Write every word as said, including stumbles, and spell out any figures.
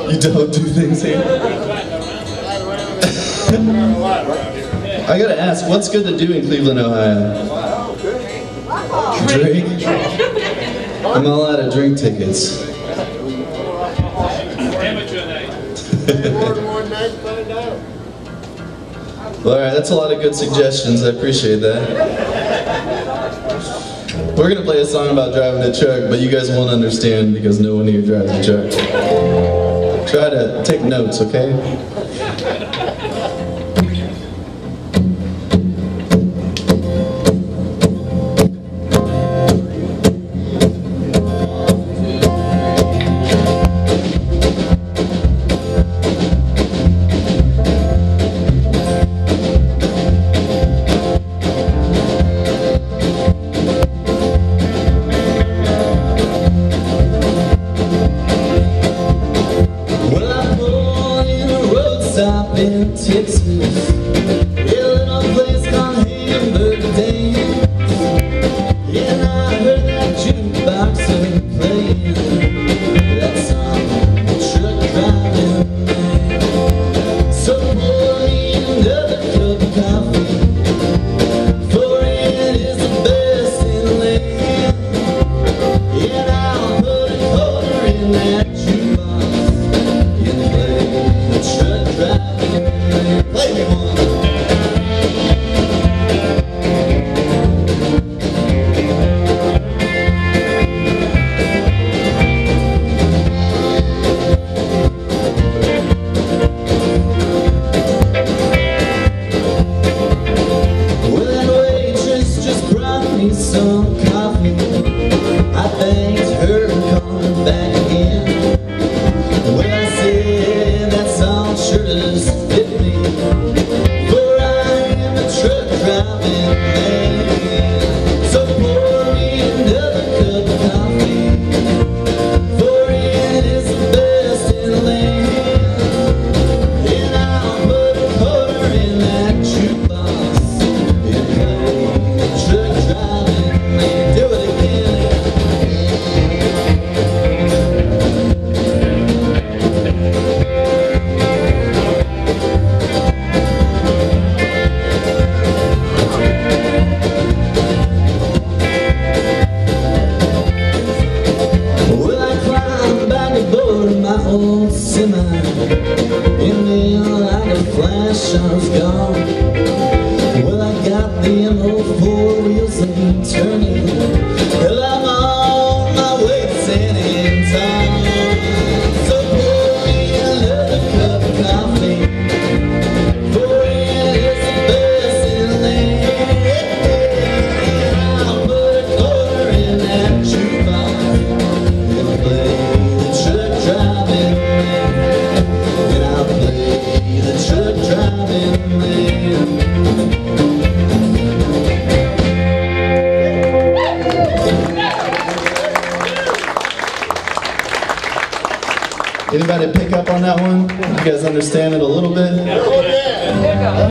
You don't do things here? I gotta ask, what's good to do in Cleveland, Ohio? Drink? I'm all out of drink tickets. Well, alright, that's a lot of good suggestions. I appreciate that. We're gonna play a song about driving a truck, but you guys won't understand because no one here drives a truck. Try to take notes, okay? Stop in Texas, a little place called Hamburger Days. And I heard that jukebox playing that song, truck driving man. So pour me another cup of coffee, for it is the best in the land. And I'll put a quarter in that jukebox and play the truck driving. Play me one. Well, that waitress just brought me some coffee. I thanked her and called her back again. Well, I said that song sure does fit me, for I am a truck driving man. So pour me another cup of coffee, for it is the best in the land. And I'll put a quarter in that jukebox and play the truck driving man. Do it again. My old semi, and then like a flash I was gone. Well, I got them old four wheels and turning. Well, I'm on my way to San Antonio. So pour me another cup of coffee, for it is the best in the land. I'll put a quarter in that jukebox and play the truck driving man. And I'll play the truck driving man. Anybody pick up on that one? You guys understand it a little bit?